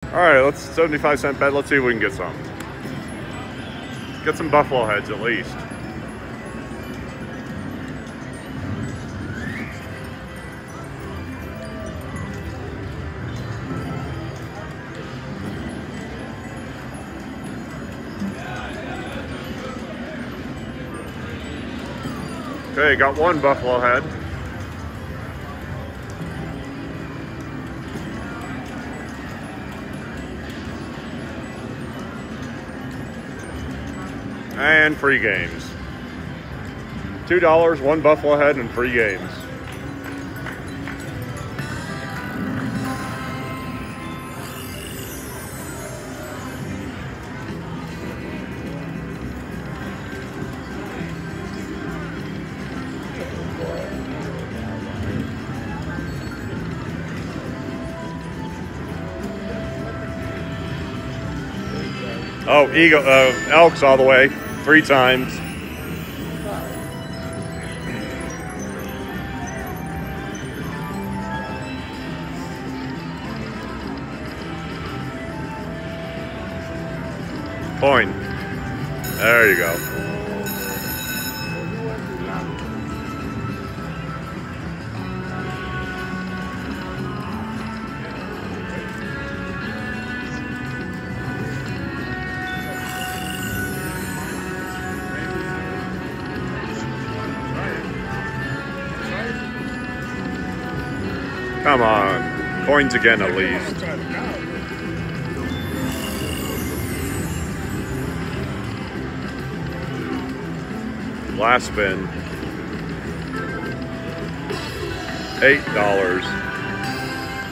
All right, let's 75-cent bet. Let's see if we can get some. Get some buffalo heads at least. Okay, got one buffalo head. And free games. $2, one buffalo head, and free games. Oh, elks all the way, 3 times. Coin. There you go. Come on, coins again at least. Last spin. $8.